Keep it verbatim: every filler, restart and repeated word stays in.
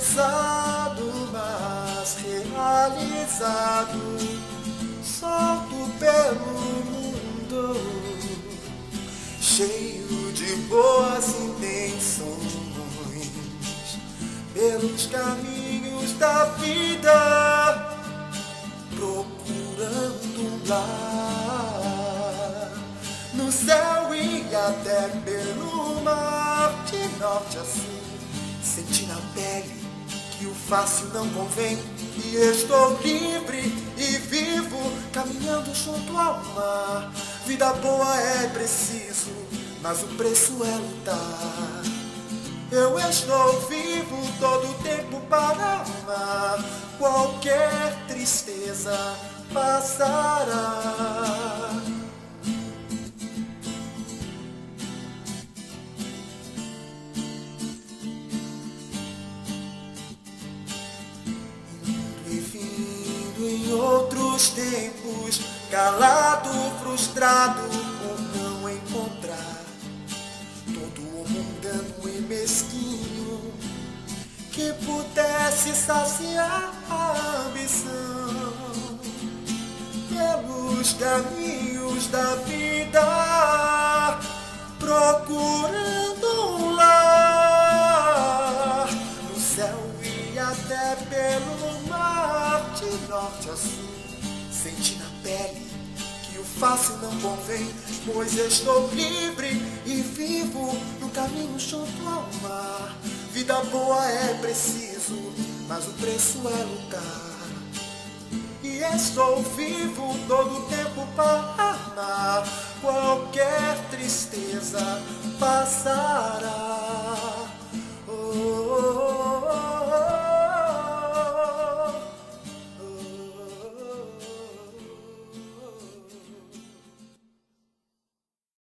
cansado, mas realizado, solto pelo mundo, cheio de boas intenções, pelos caminhos da vida, procurando um lar no céu e até pelo mar, de norte a sul. Senti na pele que o fácil não convém, e estou livre e vivo, caminhando junto ao mar. Vida boa é preciso, mas o preço é lutar. Eu estou vivo todo o tempo para amar. Qualquer tristeza passará. Em outros tempos, calado, frustrado por não encontrar todo o mundano e mesquinho que pudesse saciar a ambição. Pelos caminhos da vida, procurando um lar no céu e até pelo mar, de norte a sul. Senti na pele que o fácil não convém, pois estou livre e vivo no caminho junto ao mar. Vida boa é preciso, mas o preço é lutar. E estou vivo todo o tempo para amar. Qualquer tristeza